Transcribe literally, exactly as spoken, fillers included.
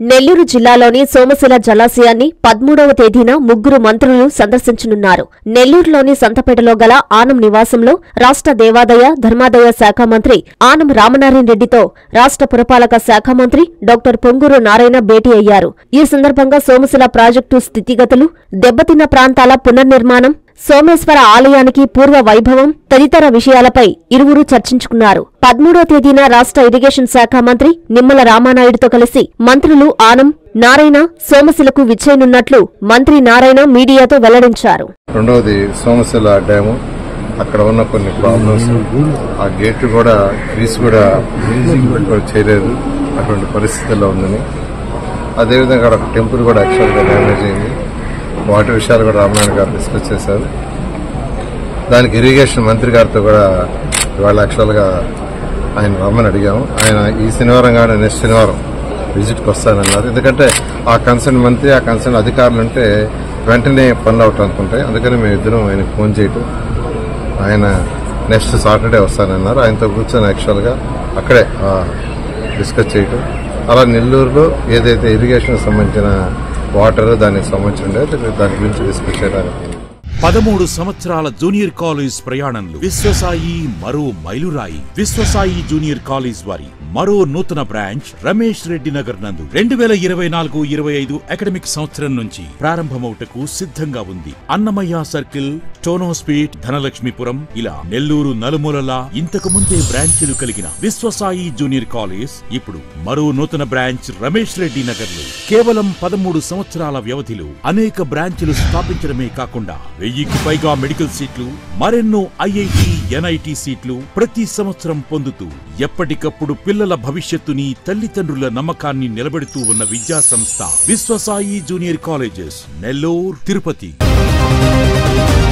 నెల్లూరు జిల్లాలోని సోమశిల జలాశయాన్ని పదమూడవ తేదీన ముగ్గురు మంత్రులు సందర్శించనున్నారు. నెల్లూరులోని సంతపేటలో గల ఆనం నివాసంలో రాష్ట్ర దేవాదాయ ధర్మాదాయ శాఖ మంత్రి ఆనం రామనారాయణ రెడ్డితో రాష్ట్ర పురపాలక శాఖ మంత్రి డాక్టర్ పొంగూరు నారాయణ భేటీ అయ్యారు. ఈ సందర్భంగా సోమశిల ప్రాజెక్టు స్థితిగతులు, దెబ్బతిన్న ప్రాంతాల పునర్నిర్మాణం, సోమేశ్వర ఆలయానికి పూర్వ వైభవం తదితర విషయాలపై ఇరువురు చర్చించుకున్నారు. పదమూడో తేదీన రాష్ట్ర ఇరిగేషన్ శాఖ మంత్రి నిమ్మల రామానాయుడుతో కలిసి మంత్రులు ఆనం, నారాయణ సోమశిలకు విచ్చేయనున్నట్లు మంత్రి నారాయణ మీడియాతో వెల్లడించారు. రెండవది సోమశిల డ్యాము, అక్కడ ఉన్న కొన్ని ప్రాబ్లమ్స్, ఆ గేట్ కూడా గ్రీస్ కూడా చేయలేదు, అటువంటి పరిస్థితుల్లో ఉందని. అదేవిధంగా అక్కడ టెంపుల్ కూడా యాక్చువల్గా డ్యామేజ్ అయింది. వాటి విషయాలు కూడా రామనారాయణ గారు డిస్కస్ చేశారు. దానికి ఇరిగేషన్ మంత్రి గారితో కూడా ఇవాళ యాక్చువల్గా ఆయన రమ్మని అడిగాము. ఆయన ఈ శనివారం కానీ నెక్స్ట్ శనివారం విజిట్కి వస్తానన్నారు. ఎందుకంటే ఆ కన్సర్న్ మంత్రి, ఆ కన్సర్న్ అధికారులు ఉంటే వెంటనే పనులు అవటం అనుకుంటాయి. అందుకని మేము ఇద్దరం ఆయనకు ఫోన్ చేయటం, ఆయన నెక్స్ట్ సాటర్డే వస్తానన్నారు. ఆయనతో కూర్చొని యాక్చువల్గా అక్కడే డిస్కస్ చేయటం. అలా నెల్లూరులో ఏదైతే ఇరిగేషన్ సంబంధించిన వాటర్ దానికి సంబంధించి దాని గురించి డిస్కస్ చేయడానికి పదమూడు సంవత్సరాల జూనియర్ కాలేజ్ ప్రయాణంలో విశ్వసాయి మరో మైలురాయి. విశ్వసాయి జూనియర్ కాలేజ్ వారి మరో నూతన బ్రాంచ్ రమేష్ రెడ్డి నగర్ నందు రెండు వేల ఇరవై నాలుగు ఇరవై ఐదు అకాడమిక్ సంవత్సరం నుంచి ప్రారంభమవుటకు సిద్ధంగా ఉంది. అన్నమయ్య సర్కిల్, టోనోస్పీట్, ధనలక్ష్మీపురం ఇలా నెల్లూరు నలుమూలలా ఇంతకు ముందే బ్రాంచీలు కలిగిన విశ్వసాయి జూనియర్ కాలేజ్ ఇప్పుడు మరో నూతన బ్రాంచ్ రమేష్ రెడ్డి నగర్ లో కేవలం పదమూడు సంవత్సరాల వ్యవధిలో అనేక బ్రాంచీలు స్థాపించడమే కాకుండా వెయ్యికి పైగా మెడికల్ సీట్లు, మరెన్నో ఐఐటి, ఎన్ఐటి సీట్లు ప్రతి సంవత్సరం పొందుతూ ఎప్పటికప్పుడు పిల్లల భవిష్యత్తుని, తల్లిదండ్రుల నమ్మకాన్ని నిలబెడుతూ ఉన్న విద్యా సంస్థ విశ్వసాయి జూనియర్ కాలేజెస్, నెల్లూరు, తిరుపతి.